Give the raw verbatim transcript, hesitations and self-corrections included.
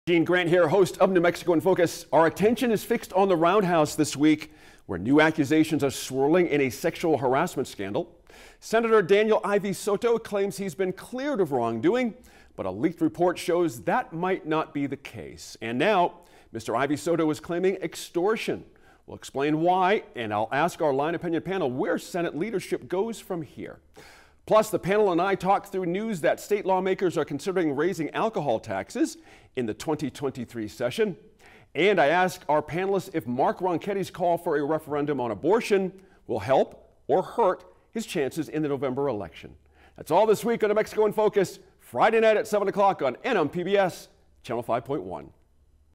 Dean Grant here, host of New Mexico in Focus. Our attention is fixed on the Roundhouse this week, where new accusations are swirling in a sexual harassment scandal. Senator Daniel Ivey-Soto claims he's been cleared of wrongdoing, but a leaked report shows that might not be the case. And now, Mister Ivey-Soto is claiming extortion. We'll explain why, and I'll ask our line opinion panel where Senate leadership goes from here. Plus, the panel and I talk through news that state lawmakers are considering raising alcohol taxes in the twenty twenty-three session. And I ask our panelists if Mark Ronchetti's call for a referendum on abortion will help or hurt his chances in the November election. That's all this week on New Mexico in Focus, Friday night at seven o'clock on N M P B S, Channel five point one.